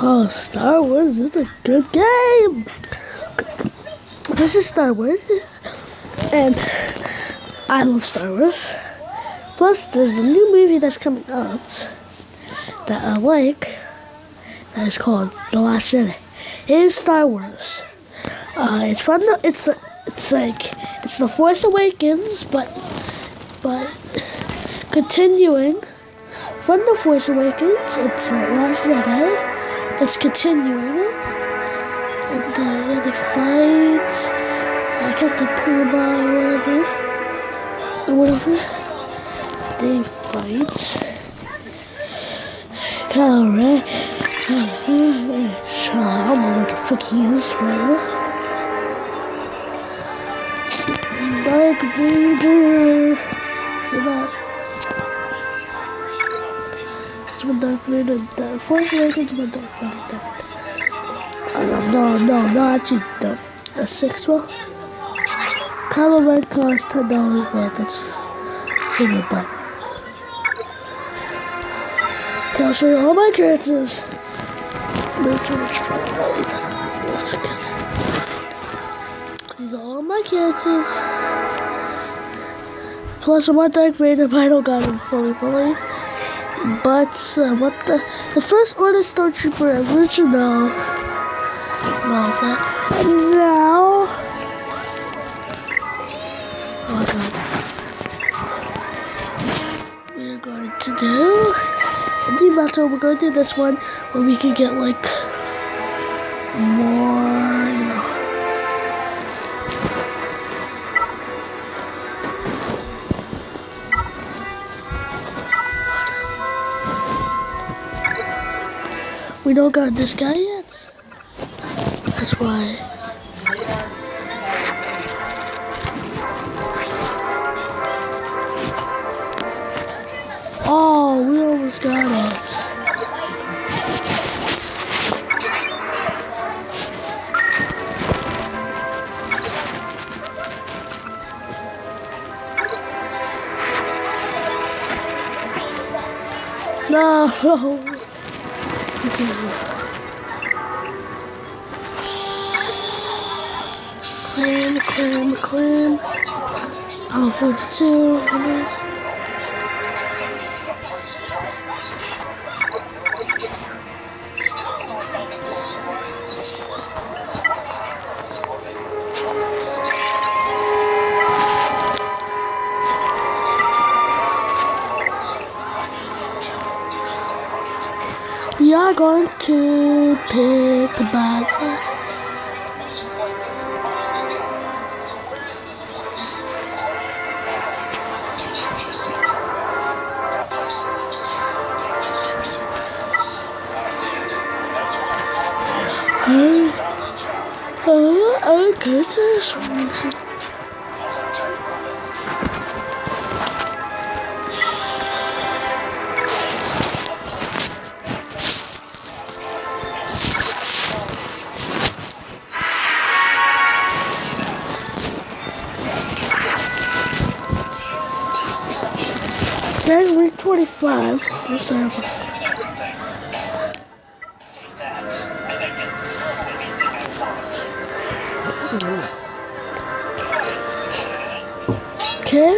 Oh, Star Wars is a good game. This is Star Wars, and I love Star Wars. Plus, there's a new movie that's coming out that I like. That is called The Last Jedi. It is Star Wars. It's from the. It's The Force Awakens, but continuing from The Force Awakens. It's The Last Jedi. That's continuing it. And they fight. I got the Puma or whatever. They fight. Kylo Ren. I don't know what the fuck he is, man. Dark Vader. It's when Dark Vader. The Force Awakens when Dark Vader. No, actually, the sixth one. Kylo Ren costs $10, but that's pretty bad. Okay, I'll show you all my characters. No too much fun. Once again. These are all my characters. Plus, I want Dark Vader, but I don't got him fully. But, what the First Order Stormtrooper original. No, that. And now. Oh god. We're going to do. In the battle, we're going to do this one where we can get like more, you know. We don't got this guy yet. That's why. Oh, we almost got it. No. Clan. I'll 42. We are going to pick a box. Okay, this one. Then week 25. Let's have okay.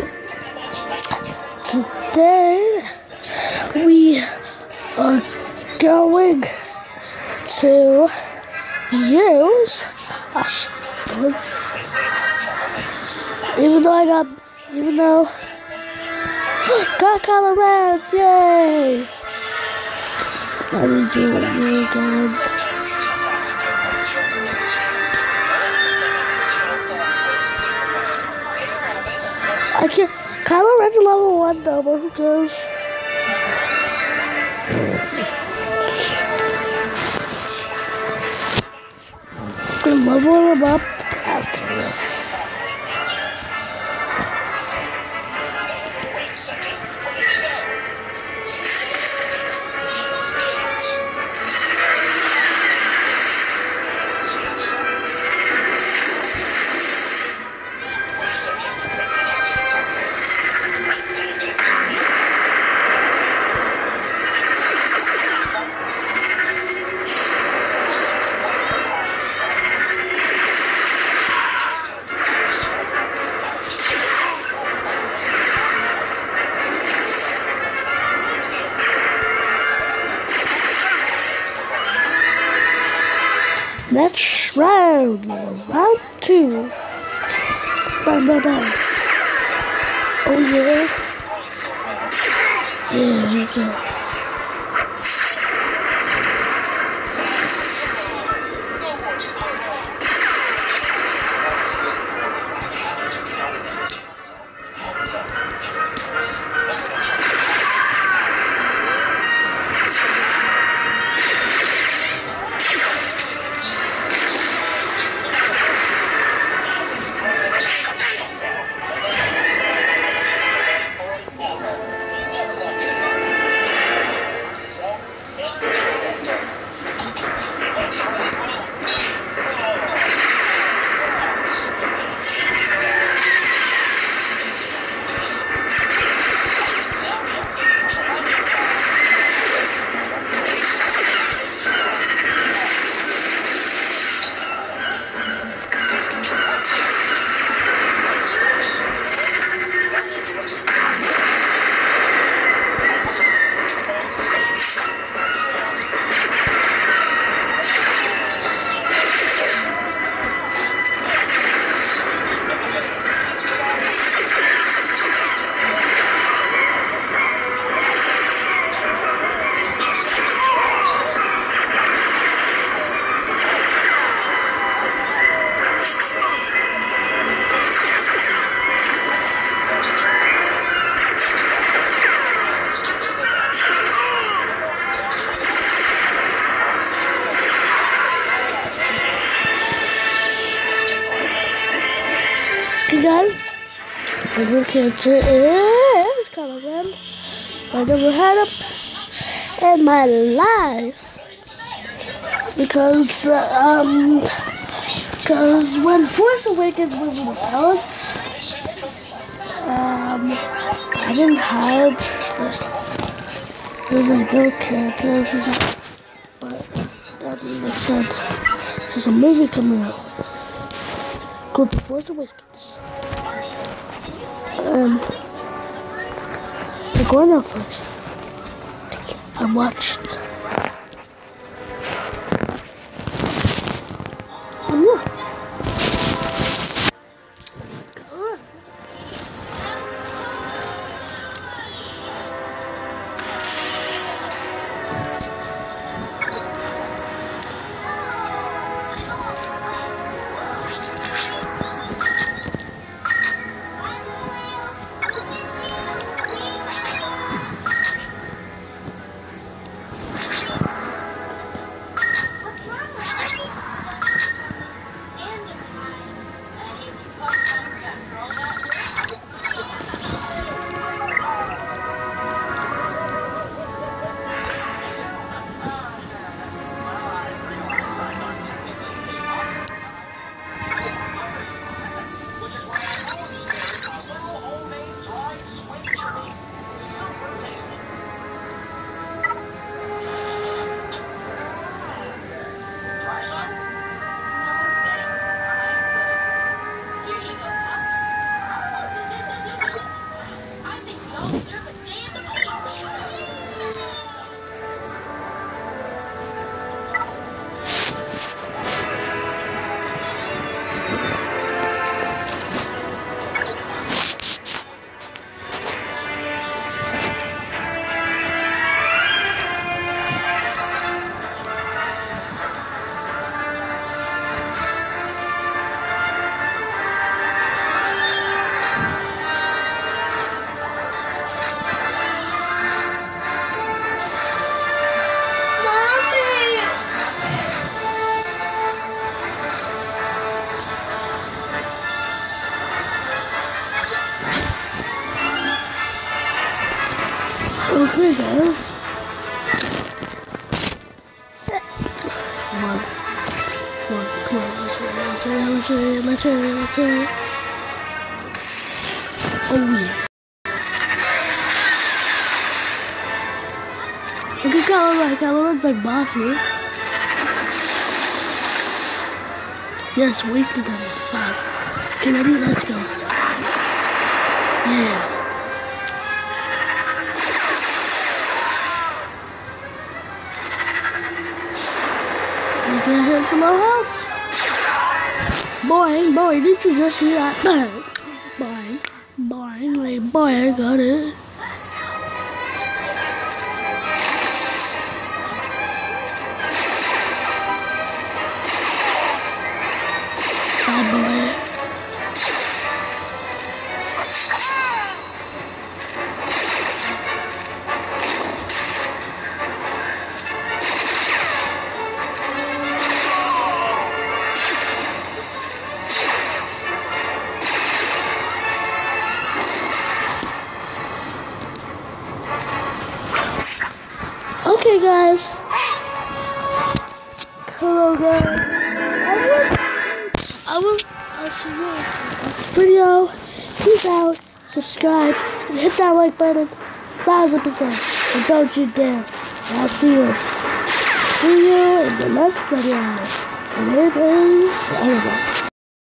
Today we are going to use a stone. Even though got Kylo Ren, yay! Let me do it again. I can't. Kylo Ren's level 1 though, but who cares? I'm gonna level him up after this. Next round. Round 2. Bam, bam, bam. Oh yeah. Yeah, here we go. Guys, favorite character is Caliban. I never had him in my life because when Force Awakens was out, I didn't have there's like no characters, but then they said there's a movie coming out called The Force Awakens. They're going out first. I watched. Okay, guys. Come on. Let's hear it. Oh, yeah. Look at Caliban's like bossy. Yes, wasted them fast. Okay, ready? Let's go. Yeah. Get him some more health. Boy, did you just see that? Boy, I got it. Oh boy. Okay, guys. Hello, guys. I'll see you next video. Peace out. Subscribe and hit that like button. 1000%. And don't you dare. And I'll see you. See you in the next video. And it is over.